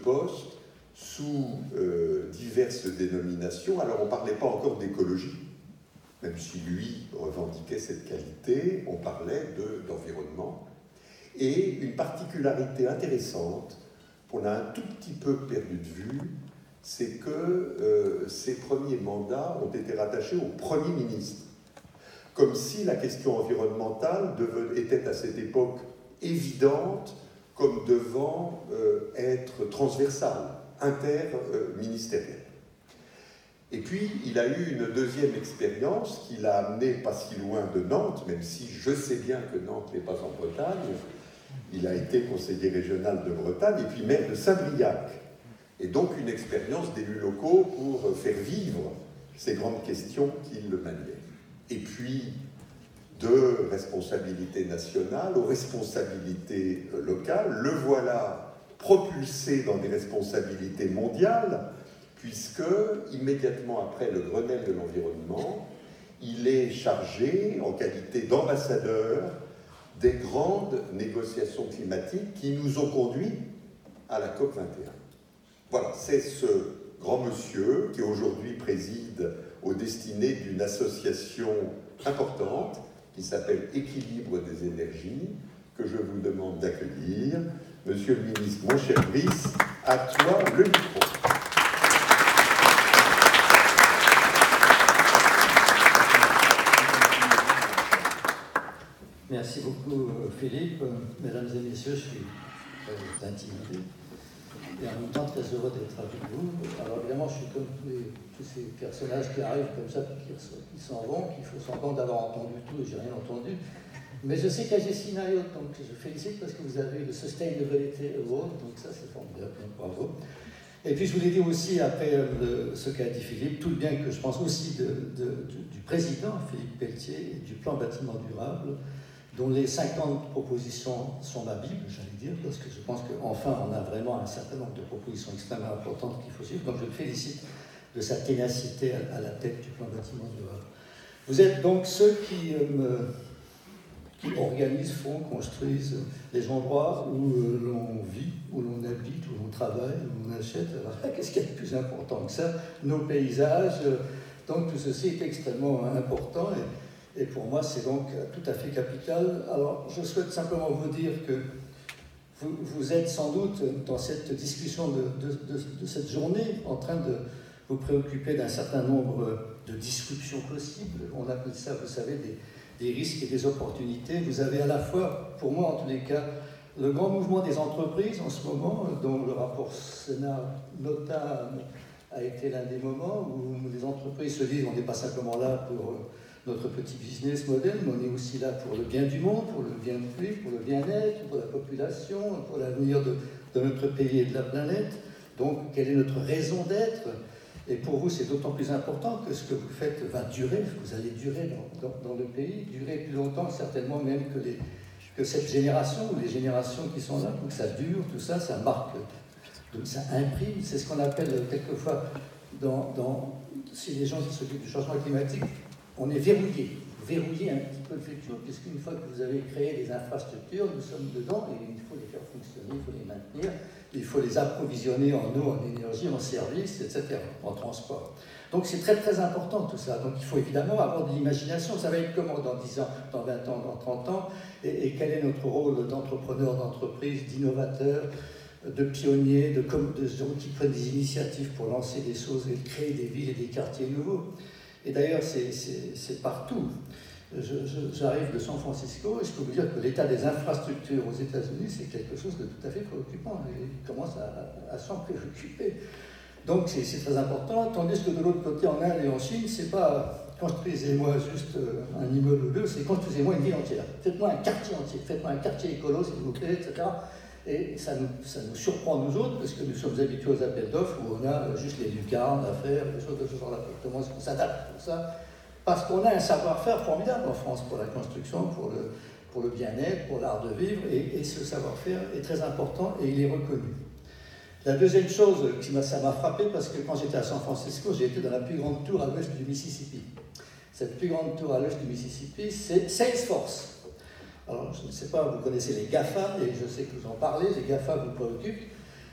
poste sous diverses dénominations. Alors on ne parlait pas encore d'écologie, même si lui revendiquait cette qualité, on parlait d'environnement. Et une particularité intéressante qu'on a un tout petit peu perdu de vue, c'est que ces premiers mandats ont été rattachés au Premier ministre, comme si la question environnementale était à cette époque évidente, comme devant être transversale, interministérielle. Et puis, il a eu une deuxième expérience qui l'a amené pas si loin de Nantes, même si je sais bien que Nantes n'est pas en Bretagne. Il a été conseiller régional de Bretagne et puis maire de Saint-Briac. Et donc une expérience d'élus locaux pour faire vivre ces grandes questions qui le maniaient. Et puis, de responsabilité nationale aux responsabilités locales, le voilà propulsé dans des responsabilités mondiales, puisque, immédiatement après le Grenelle de l'environnement, il est chargé, en qualité d'ambassadeur, des grandes négociations climatiques qui nous ont conduits à la COP 21. Voilà, c'est ce grand monsieur qui aujourd'hui préside aux destinées d'une association importante qui s'appelle Équilibre des énergies, que je vous demande d'accueillir. Monsieur le ministre, mon cher Brice, à toi le micro. Merci beaucoup, Philippe. Mesdames et messieurs, je suis très intimidé et en même temps très heureux d'être avec vous. Alors évidemment, je suis comme tous ces personnages qui arrivent comme ça, qui s'en vont, qu'il faut semblant d'avoir entendu tout et j'ai rien entendu. Mais je sais qu'il y a Jessina Ayot, donc je félicite parce que vous avez le Sustainability Award, donc ça c'est formidable, donc bravo. Et puis je voulais dire aussi, après ce qu'a dit Philippe, tout le bien que je pense aussi du président Philippe Pelletier et du plan bâtiment durable, dont les 50 propositions sont ma Bible, j'allais dire, parce que je pense qu'enfin on a vraiment un certain nombre de propositions extrêmement importantes qu'il faut suivre. Donc je le félicite de sa ténacité à la tête du plan bâtiment durable. Vous êtes donc ceux qui organisent, font, construisent les endroits où l'on vit, où l'on habite, où l'on travaille, où l'on achète. Alors qu'est-ce qu'il y a de plus important que ça? Nos paysages. Donc tout ceci est extrêmement important et pour moi c'est donc tout à fait capital. Alors je souhaite simplement vous dire que vous êtes sans doute dans cette discussion de cette journée en train de vous préoccuper d'un certain nombre de disruptions possibles. On appelle ça, vous savez, des risques et des opportunités. Vous avez à la fois, pour moi en tous les cas, le grand mouvement des entreprises en ce moment, dont le rapport Sénat Nota a été l'un des moments où les entreprises se disent on n'est pas simplement là pour notre petit business model, mais on est aussi là pour le bien du monde, pour le bien de lui, pour le bien-être, pour la population, pour l'avenir de notre pays et de la planète. Donc, quelle est notre raison d'être? Et pour vous, c'est d'autant plus important que ce que vous faites va durer, vous allez durer dans le pays, durer plus longtemps certainement même que cette génération ou les générations qui sont là, pour que ça dure, tout ça, ça marque, donc ça imprime, c'est ce qu'on appelle quelquefois, si les gens qui s'occupent du changement climatique, on est verrouillé un petit peu le futur, puisqu'une fois que vous avez créé les infrastructures, nous sommes dedans et il faut les faire fonctionner, il faut les maintenir, il faut les approvisionner en eau, en énergie, en services, etc., en transport. Donc c'est très très important tout ça. Donc il faut évidemment avoir de l'imagination. Ça va être comment dans 10 ans, dans 20 ans, dans 30 ans, et quel est notre rôle d'entrepreneur, d'entreprise, d'innovateur, de pionniers, de gens qui prennent des initiatives pour lancer des choses et créer des villes et des quartiers nouveaux. Et d'ailleurs, c'est partout. J'arrive de San Francisco et je peux vous dire que l'état des infrastructures aux États-Unis, c'est quelque chose de tout à fait préoccupant. Ils commencent à s'en préoccuper. Donc, c'est très important. Tandis que de l'autre côté, en Inde et en Chine, c'est pas construisez-moi juste un immeuble ou deux, c'est construisez-moi une ville entière. Faites-moi un quartier entier, faites-moi un quartier écolo, s'il vous plaît, etc. Et ça nous surprend, nous autres, parce que nous sommes habitués aux appels d'offres où on a juste les lucarnes à faire, des choses de ce genre-là. Comment est-ce qu'on s'adapte pour ça? Parce qu'on a un savoir-faire formidable en France pour la construction, pour le bien-être, pour l'art de vivre, et ce savoir-faire est très important et il est reconnu. La deuxième chose, ça m'a frappé, parce que quand j'étais à San Francisco, j'ai été dans la plus grande tour à l'ouest du Mississippi. Cette plus grande tour à l'ouest du Mississippi, c'est Salesforce. Alors, je ne sais pas, vous connaissez les GAFA, et je sais que vous en parlez, les GAFA vous préoccupent.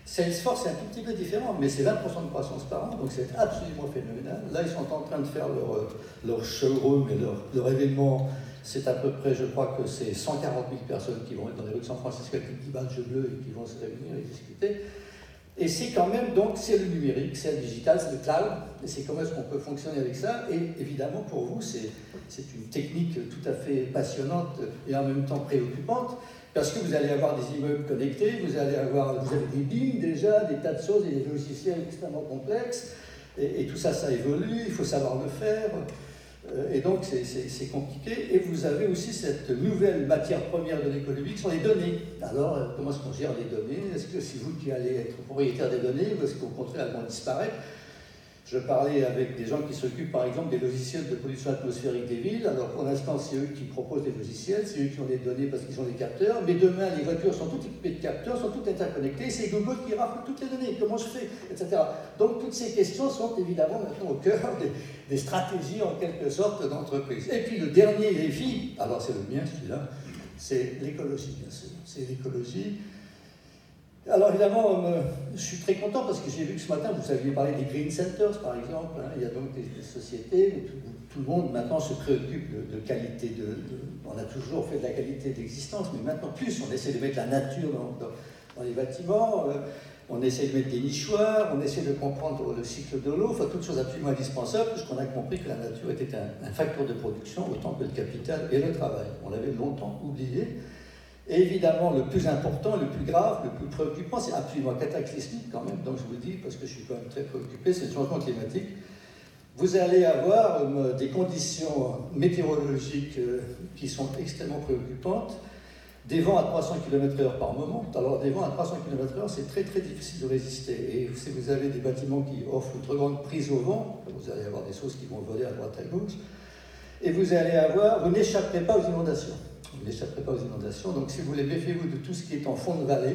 Salesforce, c'est un tout petit peu différent, mais c'est 20% de croissance par an, donc c'est absolument phénoménal. Là, ils sont en train de faire leur showroom et leur événement. C'est à peu près, je crois que c'est 140 000 personnes qui vont être dans les rues de San Francisco avec des petits badges bleus et qui vont se réunir et discuter. Et c'est quand même, donc, c'est le numérique, c'est le digital, c'est le cloud, et c'est comment est-ce qu'on peut fonctionner avec ça. Et évidemment, pour vous, c'est une technique tout à fait passionnante et en même temps préoccupante, parce que vous allez avoir des immeubles connectés, vous avez des BIM déjà, des tas de choses, et des logiciels extrêmement complexes, et tout ça, ça évolue, il faut savoir le faire. Et donc, c'est compliqué. Et vous avez aussi cette nouvelle matière première de l'économie, qui sont les données. Alors, comment est-ce qu'on gère les données? Est-ce que c'est vous qui allez être propriétaire des données, ou est-ce qu'au contraire, elles vont disparaître? Je parlais avec des gens qui s'occupent, par exemple, des logiciels de pollution atmosphérique des villes. Alors, pour l'instant, c'est eux qui proposent des logiciels, c'est eux qui ont les données parce qu'ils ont des capteurs. Mais demain, les voitures sont toutes équipées de capteurs, sont toutes interconnectées. C'est Google qui rafle toutes les données. Comment je fais, etc. Donc, toutes ces questions sont évidemment maintenant au cœur des stratégies, en quelque sorte, d'entreprise. Et puis, le dernier défi, alors c'est le mien, celui-là, c'est l'écologie, bien sûr. C'est l'écologie. Alors évidemment, je suis très content parce que j'ai vu que ce matin, vous aviez parlé des Green Centers, par exemple. Hein, il y a donc des sociétés où tout le monde maintenant se préoccupe de qualité. On a toujours fait de la qualité d'existence, mais maintenant plus, on essaie de mettre la nature dans les bâtiments, on essaie de mettre des nichoirs, on essaie de comprendre le cycle de l'eau, enfin toutes choses absolument indispensables, puisqu'on a compris que la nature était un facteur de production autant que le capital et le travail. On l'avait longtemps oublié. Et évidemment, le plus important, le plus grave, le plus préoccupant, c'est absolument cataclysmique quand même, donc je vous le dis parce que je suis quand même très préoccupé, c'est le changement climatique. Vous allez avoir des conditions météorologiques qui sont extrêmement préoccupantes, des vents à 300 km/h par moment. Alors des vents à 300 km/h, c'est très très difficile de résister. Et si vous avez des bâtiments qui offrent une très grande prise au vent, vous allez avoir des choses qui vont voler à droite à gauche, et vous n'échapperez pas aux inondations. Vous n'échapperez pas aux inondations. Donc, si vous voulez, méfiez-vous de tout ce qui est en fond de vallée.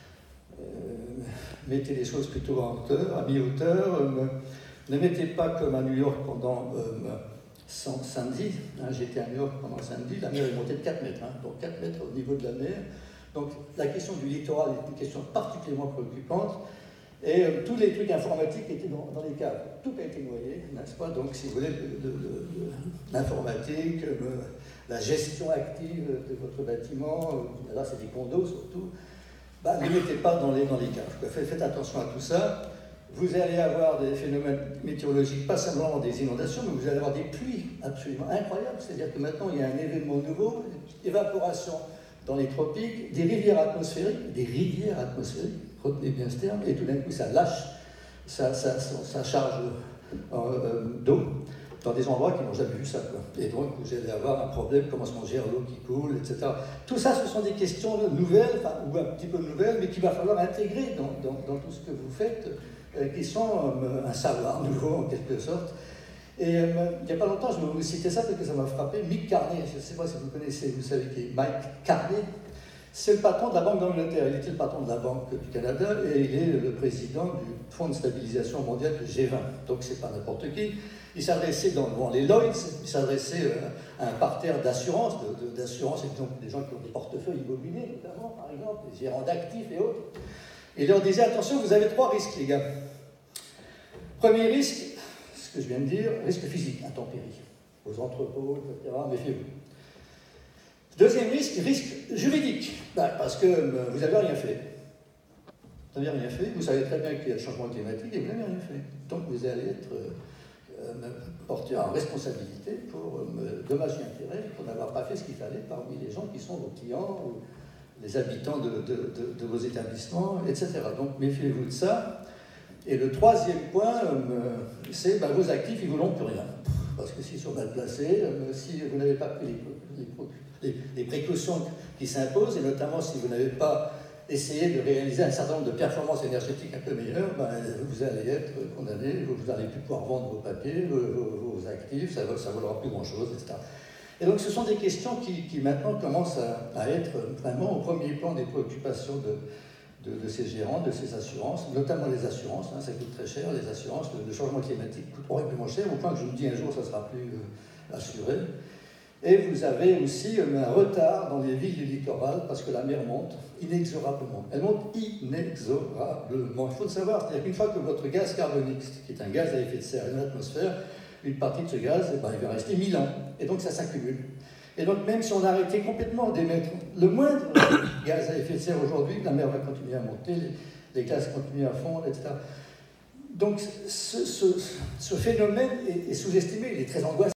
Mettez les choses plutôt à mi-hauteur. Ne mettez pas comme à New York pendant samedi. Hein, j'étais à New York pendant samedi. La mer est montée de 4 mètres. Hein, donc, 4 mètres au niveau de la mer. Donc, la question du littoral est une question particulièrement préoccupante. Et tous les trucs informatiques étaient dans les caves. Tout a été noyé, n'est-ce pas? Donc, si vous voulez, l'informatique, la gestion active de votre bâtiment, là c'est des condos surtout, ne les mettez pas dans les caves. Faites attention à tout ça. Vous allez avoir des phénomènes météorologiques, pas simplement des inondations, mais vous allez avoir des pluies absolument incroyables. C'est-à-dire que maintenant il y a un événement nouveau, évaporation dans les tropiques, des rivières atmosphériques, retenez bien ce terme, et tout d'un coup ça lâche sa charge d'eau dans des endroits qui n'ont jamais vu ça. Quoi. Et donc vous allez avoir un problème, comment est-ce qu'on gère l'eau qui coule, etc. Tout ça, ce sont des questions nouvelles, ou un petit peu nouvelles, mais qu'il va falloir intégrer dans tout ce que vous faites, qui sont un savoir nouveau en quelque sorte. Et il n'y a pas longtemps, je vais vous citer ça parce que ça m'a frappé, Mick Carney, je ne sais pas si vous connaissez, vous savez qui est Mike Carney. C'est le patron de la Banque d'Angleterre, il était le patron de la Banque du Canada et il est le président du Fonds de stabilisation mondial du G20. Donc c'est pas n'importe qui. Il s'adressait devant les Lloyds, il s'adressait à un parterre d'assurance, des gens qui ont des portefeuilles immobiliers notamment, par exemple, des gérants d'actifs et autres. Et il leur disait, attention, vous avez 3 risques les gars. Premier risque, ce que je viens de dire, risque physique, intempéries, aux entrepôts, etc., méfiez-vous. Deuxième risque, risque juridique, parce que vous n'avez rien fait. Vous n'avez rien fait, vous savez très bien qu'il y a le changement climatique et vous n'avez rien fait. Donc vous allez être porté en responsabilité pour dommages et intérêts, pour n'avoir pas fait ce qu'il fallait parmi les gens qui sont vos clients ou les habitants de vos établissements, etc. Donc méfiez-vous de ça. Et le troisième point, c'est vos actifs, ils ne vous donnent plus rien. Parce que s'ils sont mal placés, si vous n'avez pas pris les précautions qui s'imposent, et notamment si vous n'avez pas essayé de réaliser un certain nombre de performances énergétiques un peu meilleures, vous allez être condamné, vous n'allez plus pouvoir vendre vos papiers, vos actifs, ça ne vaudra plus grand-chose, etc. Et donc ce sont des questions qui maintenant commencent à être vraiment au premier plan des préoccupations de ces gérants, de ces assurances, notamment les assurances, ça coûte très cher, les assurances, le changement climatique coûte horriblement cher, au point que je me dis un jour ça ne sera plus assuré. Et vous avez aussi un retard dans les villes du littoral parce que la mer monte inexorablement. Elle monte inexorablement. Il faut le savoir, c'est-à-dire qu'une fois que votre gaz carbonique, qui est un gaz à effet de serre, est dans l'atmosphère, une partie de ce gaz, il va rester 1000 ans. Et donc ça s'accumule. Et donc même si on arrêtait complètement d'émettre le moindre gaz à effet de serre aujourd'hui, la mer va continuer à monter, les gaz continuent à fondre, etc. Donc ce phénomène est sous-estimé, il est très angoissant.